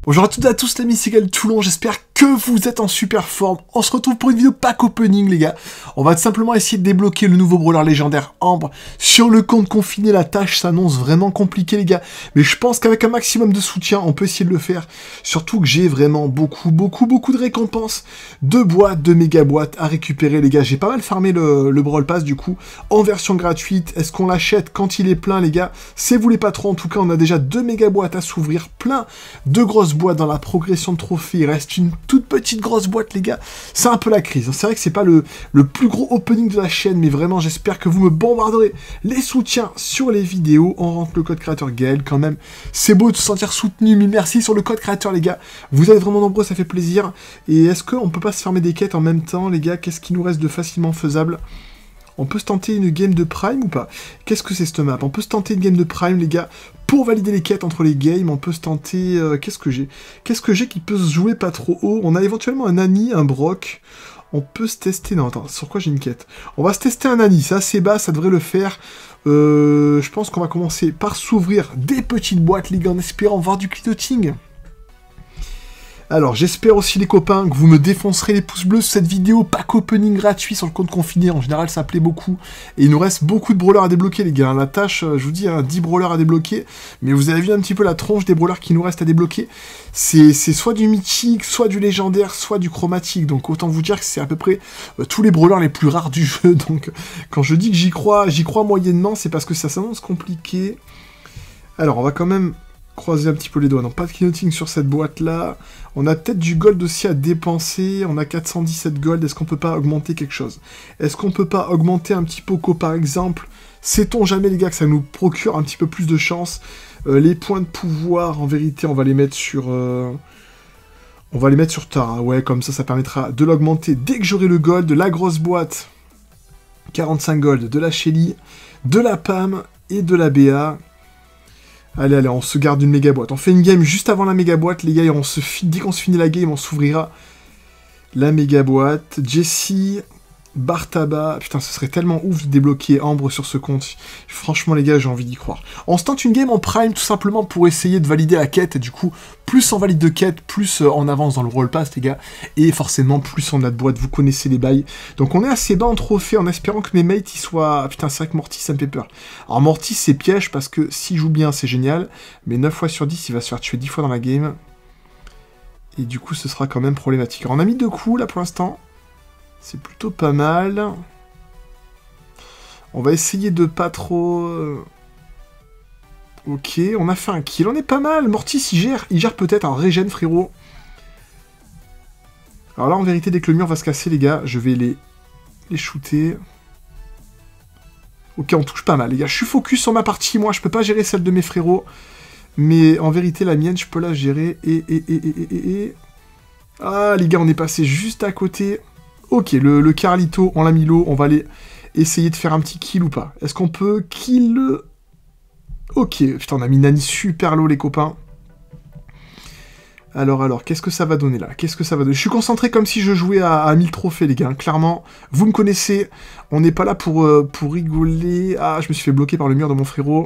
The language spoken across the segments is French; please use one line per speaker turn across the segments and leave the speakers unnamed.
Bonjour à toutes et à tous, l'ami c'est Toulon, j'espère que vous êtes en super forme. On se retrouve pour une vidéo pack opening les gars. On va tout simplement essayer de débloquer le nouveau brawler légendaire Ambre. Sur le compte confiné, la tâche s'annonce vraiment compliquée les gars. Mais je pense qu'avec un maximum de soutien, on peut essayer de le faire. Surtout que j'ai vraiment beaucoup de récompenses. 2 boîtes, 2 méga boîtes à récupérer les gars. J'ai pas mal farmé le Brawl Pass du coup, en version gratuite. Est-ce qu'on l'achète quand il est plein les gars? C'est vous les patrons, en tout cas on a déjà 2 méga boîtes à s'ouvrir. Plein de grosses boîte dans la progression de trophées, il reste une toute petite grosse boîte les gars, c'est un peu la crise, c'est vrai que c'est pas le plus gros opening de la chaîne, mais vraiment j'espère que vous me bombarderez les soutiens sur les vidéos, on rentre le code créateur Gaël quand même, c'est beau de se sentir soutenu, mais merci sur le code créateur les gars, vous êtes vraiment nombreux, ça fait plaisir, et est-ce qu'on peut pas se fermer des quêtes en même temps les gars? Qu'est-ce qui nous reste de facilement faisable? On peut se tenter une game de Prime ou pas? Qu'est-ce que c'est cette map? On peut se tenter une game de Prime, les gars. Pour valider les quêtes entre les games, on peut se tenter... Qu'est-ce que j'ai qui peut se jouer pas trop haut? On a éventuellement un Annie, un Brock. On peut se tester... Non, attends, sur quoi j'ai une quête? On va se tester un Annie, c'est assez bas, ça devrait le faire. Je pense qu'on va commencer par s'ouvrir des petites boîtes, les gars, en espérant voir du clignoting. Alors, j'espère aussi, les copains, que vous me défoncerez les pouces bleus sur cette vidéo, pack opening gratuit sur le compte confiné. En général, ça plaît beaucoup. Et il nous reste beaucoup de brawlers à débloquer, les gars. La tâche, je vous dis, 10 brawlers à débloquer. Mais vous avez vu un petit peu la tronche des brawlers qui nous restent à débloquer. C'est soit du mythique, soit du légendaire, soit du chromatique. Donc, autant vous dire que c'est à peu près tous les brawlers les plus rares du jeu. Donc, quand je dis que j'y crois moyennement, c'est parce que ça s'annonce compliqué. Alors, on va quand même... croiser un petit peu les doigts. Non, pas de clignoting sur cette boîte-là. On a peut-être du gold aussi à dépenser. On a 417 gold. Est-ce qu'on peut pas augmenter quelque chose? Est-ce qu'on peut pas augmenter un petit Poco, par exemple? Sait-on jamais, les gars, que ça nous procure un petit peu plus de chance? Les points de pouvoir, en vérité, on va les mettre sur... On va les mettre sur Tara. Ouais, comme ça permettra de l'augmenter dès que j'aurai le gold. De la grosse boîte, 45 gold. De la Shelly, de la Pam et de la BA. Allez, on se garde une méga boîte. On fait une game juste avant la méga boîte, les gars, et dès qu'on se finit la game, on s'ouvrira la méga boîte. Jessie, Bartaba, putain, ce serait tellement ouf de débloquer Ambre sur ce compte. Franchement, les gars, j'ai envie d'y croire. On se tente une game en Prime, tout simplement, pour essayer de valider la quête, et du coup, plus on valide de quête, plus on avance dans le Brawl Pass, les gars, et forcément, plus on a de boîtes, vous connaissez les bails. Donc on est assez bas en trophée, en espérant que mes mates, ils soient... Putain, c'est vrai que Mortis, ça me fait peur. Alors Mortis, c'est piège, parce que s'il joue bien, c'est génial, mais 9 fois sur 10, il va se faire tuer 10 fois dans la game. Et du coup, ce sera quand même problématique. Alors on a mis 2 coups, là, pour l'instant. C'est plutôt pas mal. On va essayer de pas trop... Ok, on a fait un kill, on est pas mal. Mortis, il gère peut-être un régène, frérot. Alors là, en vérité, dès que le mur va se casser, les gars, je vais les shooter. Ok, on touche pas mal, les gars. Je suis focus sur ma partie, moi, je peux pas gérer celle de mes frérots. Mais en vérité, la mienne, je peux la gérer. Ah, les gars, on est passé juste à côté. Ok, le Carlito, on l'a mis low, on va aller essayer de faire un petit kill ou pas. Est-ce qu'on peut kill le... Ok, putain, on a mis Nani super low, les copains. Alors, qu'est-ce que ça va donner, là? Qu'est-ce que ça va donner? Je suis concentré comme si je jouais à 1000 trophées, les gars, hein. Clairement, vous me connaissez, on n'est pas là pour rigoler. Ah, je me suis fait bloquer par le mur de mon frérot.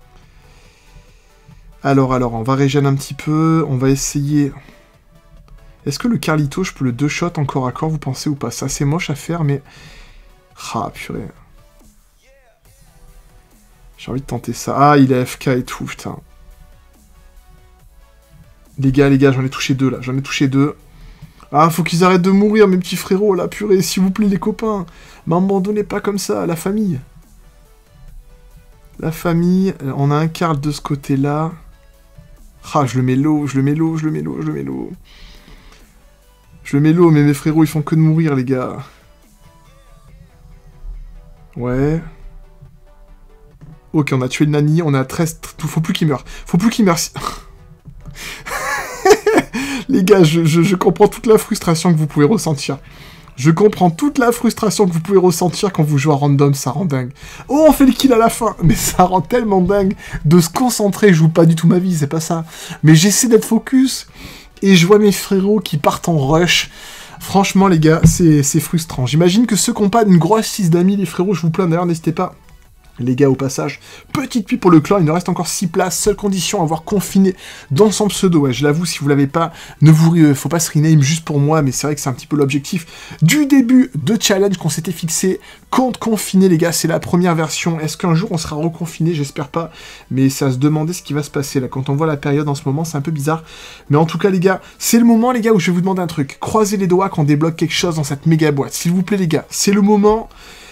Alors, on va régénérer un petit peu, on va essayer... Est-ce que le Carlito, je peux le 2-shot encore à corps, vous pensez ou pas? C'est assez moche à faire, mais... Ah, purée. J'ai envie de tenter ça. Ah, il est AFK et tout, putain. Les gars, j'en ai touché 2, là. J'en ai touché 2. Ah, faut qu'ils arrêtent de mourir, mes petits frérots, là, purée, s'il vous plaît, les copains. M'abandonnez pas comme ça, la famille. La famille, on a un Carl de ce côté-là. Ah, je le mets low. Je le mets low, mais mes frérots, ils font que de mourir, les gars. Ouais. Ok, on a tué le Nani, on a 13... Faut plus qu'il meure. Les gars, je comprends toute la frustration que vous pouvez ressentir. Quand vous jouez à random, ça rend dingue. Oh, on fait le kill à la fin. Mais ça rend tellement dingue de se concentrer. Je joue pas du tout ma vie, c'est pas ça. Mais j'essaie d'être focus. Et je vois mes frérots qui partent en rush. Franchement, les gars, c'est frustrant. J'imagine que ceux qui n'ont pas une grosse 6 d'amis, les frérots, je vous plains. D'ailleurs, n'hésitez pas Les gars, au passage, petite pluie pour le clan, il nous reste encore 6 places, seule condition, avoir confiné dans son pseudo. Ouais, je l'avoue, si vous l'avez pas, faut pas se rename juste pour moi, mais c'est vrai que c'est un petit peu l'objectif du début de challenge qu'on s'était fixé. Compte confiné, les gars, c'est la première version. Est-ce qu'un jour on sera reconfiné? J'espère pas, mais c'est à se demander ce qui va se passer là. Quand on voit la période en ce moment, c'est un peu bizarre. Mais en tout cas, les gars, c'est le moment, les gars, où je vais vous demander un truc. Croisez les doigts qu'on débloque quelque chose dans cette méga boîte. S'il vous plaît, les gars, c'est le moment.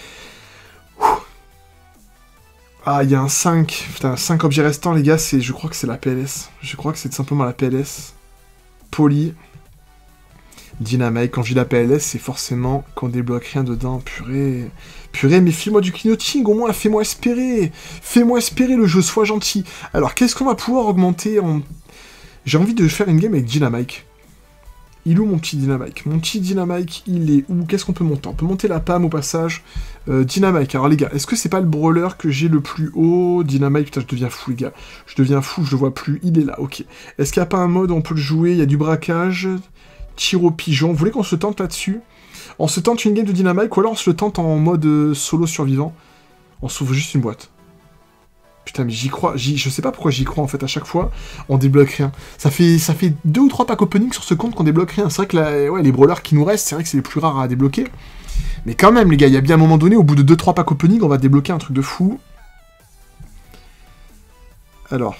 Ah, il y a un 5. Putain, 5 objets restants, les gars, je crois que c'est la PLS. Je crois que c'est tout simplement la PLS. Poly. Dynamite. Quand je dis la PLS, c'est forcément qu'on débloque rien dedans. Purée. Purée, mais file-moi du clignoting, au moins, fais-moi espérer. Fais-moi espérer, le jeu, sois gentil. Alors, qu'est-ce qu'on va pouvoir augmenter en... J'ai envie de faire une game avec Dynamite. Il est où mon petit Dynamite? Mon petit Dynamite, il est où? Qu'est-ce qu'on peut monter? On peut monter la PAM au passage. Dynamite, alors les gars, est-ce que c'est pas le brawler que j'ai le plus haut? Dynamite, putain, je deviens fou, les gars. Je deviens fou, je le vois plus. Il est là, ok. Est-ce qu'il n'y a pas un mode où on peut le jouer? Il y a du braquage, tir au pigeon. Vous voulez qu'on se tente là-dessus? On se tente une game de Dynamite, ou alors on se le tente en mode solo survivant? On s'ouvre juste une boîte. Putain, mais j'y crois, je sais pas pourquoi j'y crois en fait, à chaque fois, on débloque rien. Ça fait 2 ou 3 packs opening sur ce compte qu'on débloque rien. C'est vrai que ouais, les brawlers qui nous restent, c'est vrai que c'est les plus rares à débloquer. Mais quand même, les gars, il y a bien un moment donné, au bout de 2-3 packs opening, on va débloquer un truc de fou. Alors.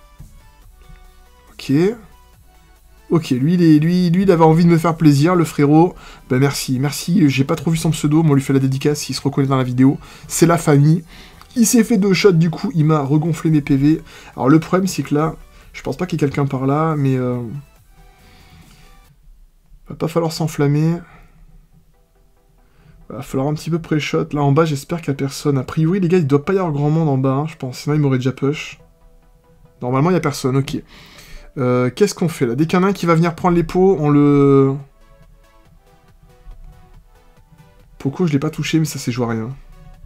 Ok. Ok, lui, il avait envie de me faire plaisir, le frérot. Ben merci, j'ai pas trop vu son pseudo, mais on lui fait la dédicace, il se reconnaît dans la vidéo. C'est la famille. Il s'est fait 2 shots, du coup, il m'a regonflé mes PV. Alors, le problème, c'est que là, je pense pas qu'il y ait quelqu'un par là, mais... Va pas falloir s'enflammer. Va falloir un petit peu pré-shot. Là, en bas, j'espère qu'il y a personne. A priori, les gars, il doit pas y avoir grand monde en bas, hein, je pense. Sinon, il m'aurait déjà push. Normalement, il y a personne, ok. Qu'est-ce qu'on fait, là? Dès qu'il y en a un qui va venir prendre les pots, on le... Poco, je l'ai pas touché, mais ça, c'est joué à rien.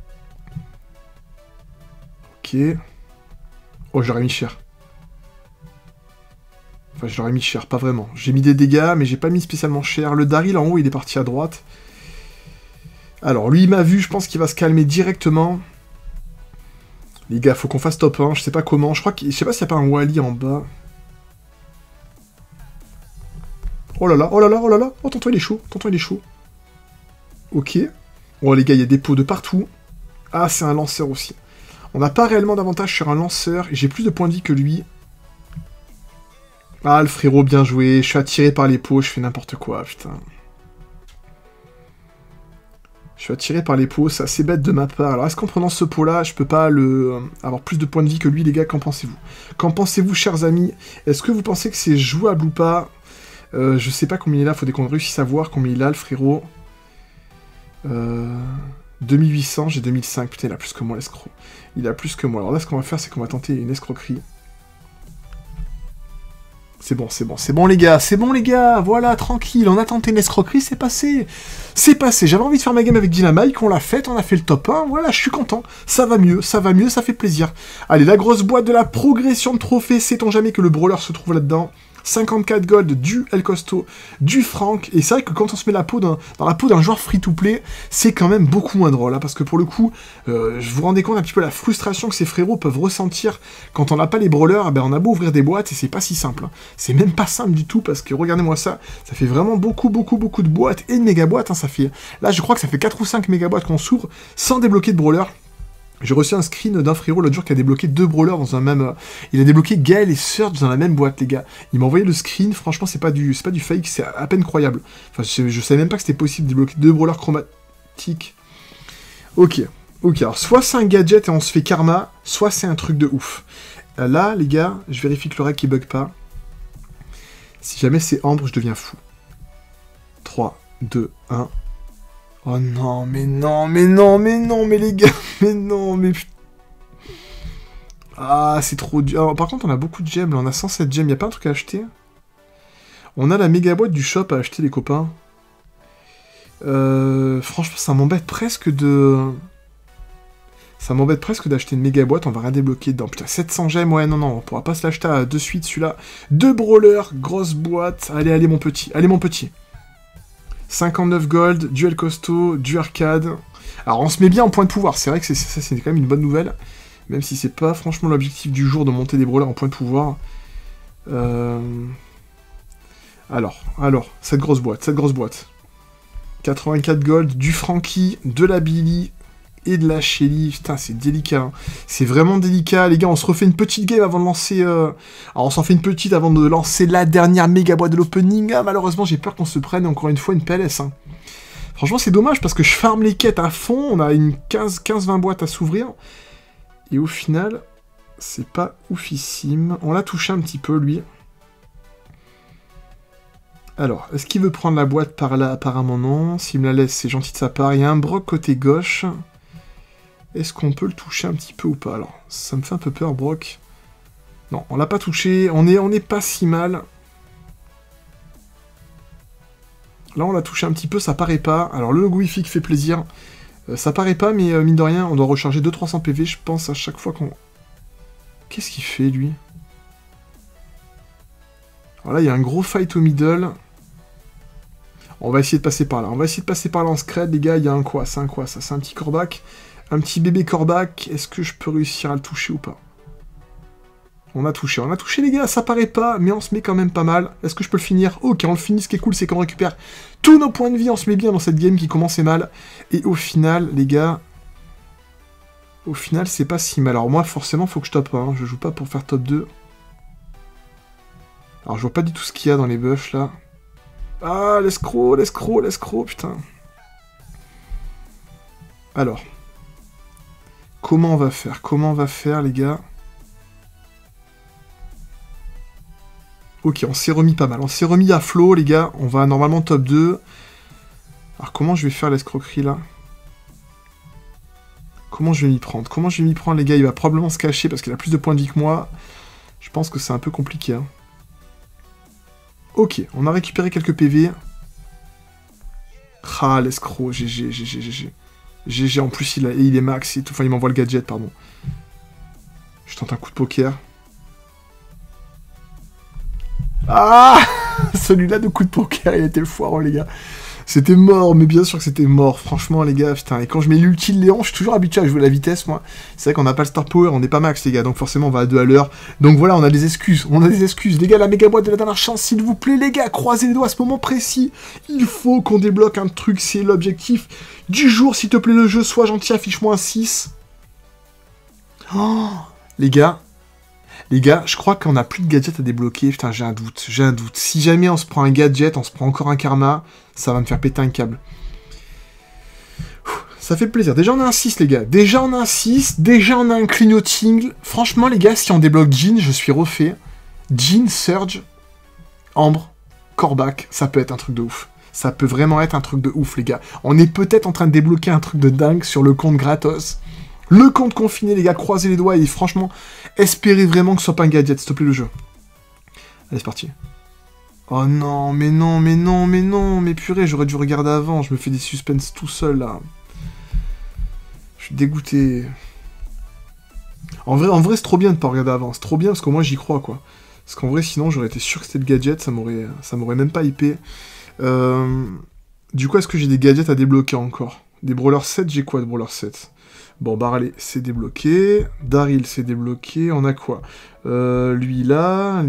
Ok. Oh, je l'aurais mis cher. Enfin, je l'aurais mis cher, pas vraiment. J'ai mis des dégâts, mais j'ai pas mis spécialement cher. Le Daryl, en haut, il est parti à droite. Alors, lui, il m'a vu, je pense qu'il va se calmer directement. Les gars, faut qu'on fasse top 1, je sais pas comment. Je sais pas s'il y a pas un Wally en bas. Oh là là, oh là là, oh là là. Oh, tonton, il est chaud, tonton, il est chaud. Ok. Oh, les gars, il y a des pots de partout. Ah, c'est un lanceur aussi. On n'a pas réellement d'avantage sur un lanceur, et j'ai plus de points de vie que lui. Ah, le frérot, bien joué. Je suis attiré par les pots, je fais n'importe quoi, putain. Je suis attiré par les pots, c'est assez bête de ma part. Alors, est-ce qu'en prenant ce pot-là, je peux pas avoir plus de points de vie que lui, les gars? Qu'en pensez-vous? Qu'en pensez-vous, chers amis? Est-ce que vous pensez que c'est jouable ou pas? Je sais pas combien il a, faudrait qu'on réussisse à voir combien il a, le frérot. 2800, j'ai 2005. Putain, il a plus que moi, l'escroc. Il a plus que moi. Alors là, ce qu'on va faire, c'est qu'on va tenter une escroquerie. C'est bon, c'est bon, c'est bon, les gars, c'est bon, les gars. Voilà, tranquille, on a tenté une escroquerie, c'est passé. C'est passé. J'avais envie de faire ma game avec Dynamite, on l'a faite, on a fait le top 1. Voilà, je suis content. Ça va mieux, ça fait plaisir. Allez, la grosse boîte de la progression de trophées. Sait-on jamais que le brawler se trouve là-dedans? 54 gold du El Costo, du Frank, et c'est vrai que quand on se met la peau dans la peau d'un joueur free-to-play, c'est quand même beaucoup moins drôle, hein, parce que pour le coup, je vous rendez compte un petit peu la frustration que ces frérots peuvent ressentir quand on n'a pas les brawlers. Ben on a beau ouvrir des boîtes, et c'est pas si simple, hein. C'est même pas simple du tout, parce que regardez-moi ça, ça fait vraiment beaucoup de boîtes, et de méga boîtes, hein, ça fait, là je crois que ça fait 4 ou 5 méga boîtes qu'on s'ouvre, sans débloquer de brawler. J'ai reçu un screen d'un frérot l'autre jour qui a débloqué 2 brawlers dans un même... Il a débloqué Gaël et Surge dans la même boîte, les gars. Il m'a envoyé le screen, franchement, c'est pas du fake, c'est à peine croyable. Enfin, je savais même pas que c'était possible de débloquer 2 brawlers chromatiques. Ok, alors soit c'est un gadget et on se fait karma, soit c'est un truc de ouf. Là, les gars, je vérifie que le rec il bug pas. Si jamais c'est Ambre, je deviens fou. 3, 2, 1... Oh non, mais non, mais les gars, mais non, mais... Ah, c'est trop dur. Alors, par contre, on a beaucoup de gemmes, là, on a 107 gemmes, y a pas un truc à acheter? On a la méga boîte du shop à acheter, les copains. Franchement, ça m'embête presque de... Ça m'embête presque d'acheter une méga boîte, on va rien débloquer dedans. Putain, 700 gemmes, ouais, non, on pourra pas se l'acheter de suite, celui-là. 2 brawlers, grosse boîte. Allez, mon petit, 59 gold, duel costaud, du arcade. Alors, on se met bien en point de pouvoir. C'est vrai que ça, c'est quand même une bonne nouvelle. Même si c'est pas franchement l'objectif du jour de monter des brawlers en point de pouvoir. Alors, cette grosse boîte. 84 gold, du Frankie, de la Billy et de la Shelly. Putain, c'est délicat. Hein. C'est vraiment délicat. Les gars, on se refait une petite game avant de lancer... Alors, on s'en fait une petite avant de lancer la dernière méga boîte de l'opening. Ah, malheureusement, j'ai peur qu'on se prenne encore une fois une PLS. Hein. Franchement, c'est dommage parce que je farme les quêtes à fond. On a une 15-20 boîtes à s'ouvrir. Et au final, c'est pas oufissime. On l'a touché un petit peu, lui. Alors, est-ce qu'il veut prendre la boîte par là? Apparemment non. S'il me la laisse, c'est gentil de sa part. Il y a un Brock côté gauche. Est-ce qu'on peut le toucher un petit peu ou pas? Alors, ça me fait un peu peur, Brock. Non, on l'a pas touché. On est pas si mal. Là, on l'a touché un petit peu, ça paraît pas. Alors, le logo Wi-Fi qui fait plaisir. Ça paraît pas, mais mine de rien, on doit recharger 200-300 PV, je pense, à chaque fois qu'on... Qu'est-ce qu'il fait, lui? Alors là, il y a un gros fight au middle. On va essayer de passer par là. On va essayer de passer par là en scred, les gars. Il y a un quoi? C'est un quoi, ça? C'est un petit corbac. Un petit bébé corbac. Est-ce que je peux réussir à le toucher ou pas? On a touché, les gars, ça paraît pas, mais on se met quand même pas mal. Est-ce que je peux le finir? Ok, on le finit, ce qui est cool, c'est qu'on récupère tous nos points de vie, on se met bien dans cette game qui commençait mal. Et au final, les gars, au final, c'est pas si mal. Alors moi, forcément, faut que je top 1, je joue pas pour faire top 2. Alors je vois pas du tout ce qu'il y a dans les buffs, là. Ah, l'escroc, putain. Alors. Comment on va faire, les gars? Ok, on s'est remis pas mal. On s'est remis à flot, les gars. On va normalement top 2. Alors, comment je vais faire l'escroquerie, là? Comment je vais m'y prendre? Les gars? Il va probablement se cacher parce qu'il a plus de points de vie que moi. Je pense que c'est un peu compliqué. Hein. Ok, on a récupéré quelques PV. Ah, l'escroc. GG. En plus, il est max. Enfin, il m'envoie le gadget, pardon. Je tente un coup de poker. Ah, celui-là de coup de poker, il était foireux, les gars. C'était mort, mais bien sûr que c'était mort. Franchement, les gars, putain. Et quand je mets l'ulti de Léon, je suis toujours habitué à jouer la vitesse, moi. C'est vrai qu'on n'a pas le star power, on n'est pas max, les gars. Donc forcément, on va à 2 à l'heure. Donc voilà, on a des excuses. Les gars, la méga boîte de la dernière chance, s'il vous plaît, les gars. Croisez les doigts à ce moment précis. Il faut qu'on débloque un truc, c'est l'objectif du jour. S'il te plaît, le jeu, sois gentil, affiche-moi un 6. Oh, les gars, je crois qu'on n'a plus de gadget à débloquer. Putain, j'ai un doute. Si jamais on se prend un gadget, on se prend encore un karma, ça va me faire péter un câble. Ça fait plaisir. Déjà, on a un 6, les gars. Déjà, on a un clignoting. Franchement, les gars, si on débloque Jean, je suis refait. Jean, Surge, Ambre, Corbac, ça peut être un truc de ouf. Ça peut vraiment être un truc de ouf, les gars. On est peut-être en train de débloquer un truc de dingue sur le compte gratos. Le compte confiné, les gars, croisez les doigts et franchement, espérez vraiment que ce soit pas un gadget, s'il te plaît, le jeu. Allez, c'est parti. Oh non, mais purée, j'aurais dû regarder avant, je me fais des suspens tout seul, là. Je suis dégoûté. En vrai, c'est trop bien de pas regarder avant, c'est trop bien parce que moi, j'y crois, quoi. Parce qu'en vrai, sinon, j'aurais été sûr que c'était le gadget, ça m'aurait même pas hypé. Du coup, est-ce que j'ai des gadgets à débloquer encore? Des brawlers 7, j'ai quoi de brawlers 7? Bon, Barley, c'est débloqué. Daryl, c'est débloqué. On a quoi? Lui là.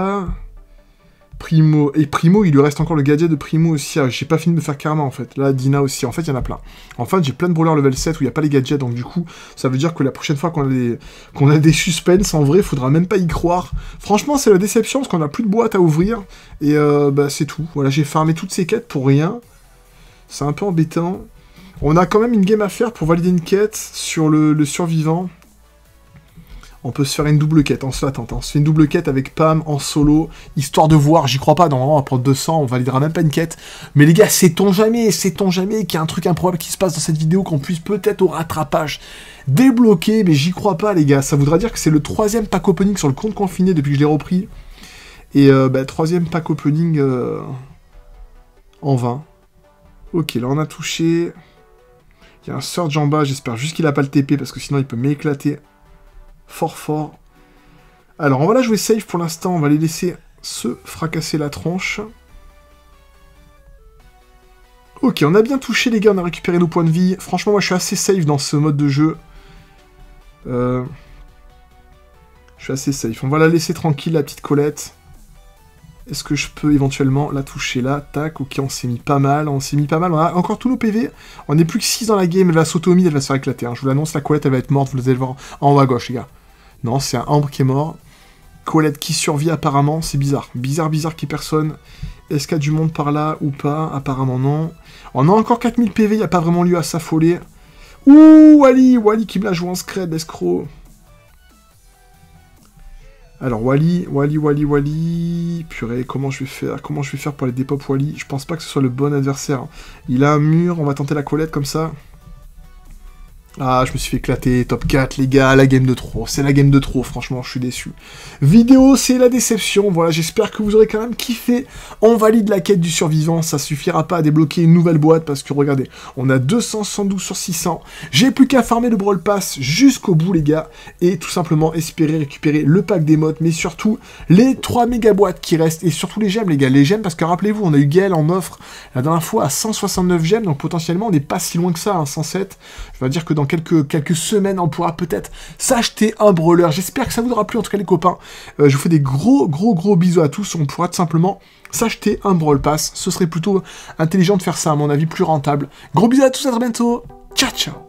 Primo. Et Primo, il lui reste encore le gadget de Primo aussi. Ah, j'ai pas fini de me faire karma, en fait. Là, Dina aussi. En fait, il y en a plein. En fait, j'ai plein de brawlers level 7 où il n'y a pas les gadgets. Donc, du coup, ça veut dire que la prochaine fois qu'on a des suspens, en vrai, faudra même pas y croire. Franchement, c'est la déception parce qu'on a plus de boîte à ouvrir. Et bah, c'est tout. Voilà, j'ai farmé toutes ces quêtes pour rien. C'est un peu embêtant. On a quand même une game à faire pour valider une quête sur le survivant. On peut se faire une double quête, on se fait une double quête avec Pam en solo, histoire de voir, j'y crois pas, normalement on va prendre 200, on validera même pas une quête. Mais les gars, sait-on jamais qu'il y a un truc improbable qui se passe dans cette vidéo, qu'on puisse peut-être au rattrapage débloquer, mais j'y crois pas les gars. Ça voudra dire que c'est le 3e pack opening sur le compte confiné depuis que je l'ai repris. Et 3e pack opening en vain. Ok, là on a touché... Il y a un Surge en bas, j'espère juste qu'il a pas le TP, parce que sinon il peut m'éclater fort. Alors, on va la jouer safe pour l'instant, on va les laisser se fracasser la tronche. Ok, on a bien touché les gars, on a récupéré nos points de vie. Franchement, moi je suis assez safe dans ce mode de jeu. Je suis assez safe. On va la laisser tranquille, la petite Colette. Est-ce que je peux éventuellement la toucher là? Tac, ok, on s'est mis pas mal, on a encore tous nos PV. On n'est plus que 6 dans la game, elle va s'auto-mid, elle va se faire éclater. Hein. Je vous l'annonce, la Colette, elle va être morte, vous allez le voir en haut à gauche, les gars. Non, c'est un Ambre qui est mort. Colette qui survit apparemment, c'est bizarre. Bizarre qu'il n'y ait personne. Est-ce qu'il y a du monde par là ou pas? Apparemment non. On a encore 4000 PV, il n'y a pas vraiment lieu à s'affoler. Ouh, Wally qui me la joue en scred, l'escroc. Alors, Wally. Purée, comment je vais faire pour aller dépop Wally? Je pense pas que ce soit le bon adversaire. Il a un mur, on va tenter la Colette comme ça. Ah, je me suis fait éclater, top 4, les gars, la game de trop. C'est la game de trop, franchement, je suis déçu. Vidéo, c'est la déception. Voilà, j'espère que vous aurez quand même kiffé. On valide la quête du survivant. Ça suffira pas à débloquer une nouvelle boîte parce que, regardez, on a 272 sur 600. J'ai plus qu'à farmer le Brawl Pass jusqu'au bout, les gars. Et tout simplement espérer récupérer le pack des modes, mais surtout les 3 méga boîtes qui restent. Et surtout les gemmes, les gars. Les gemmes, parce que rappelez-vous, on a eu Gaël en offre la dernière fois à 169 gemmes. Donc potentiellement, on n'est pas si loin que ça, hein, 107. Je vais dire que dans quelques semaines, on pourra peut-être s'acheter un brawler. J'espère que ça vous aura plu, en tout cas les copains. Je vous fais des gros bisous à tous. On pourra tout simplement s'acheter un Brawl Pass. Ce serait plutôt intelligent de faire ça, à mon avis, plus rentable. Gros bisous à tous, à très bientôt. Ciao, ciao.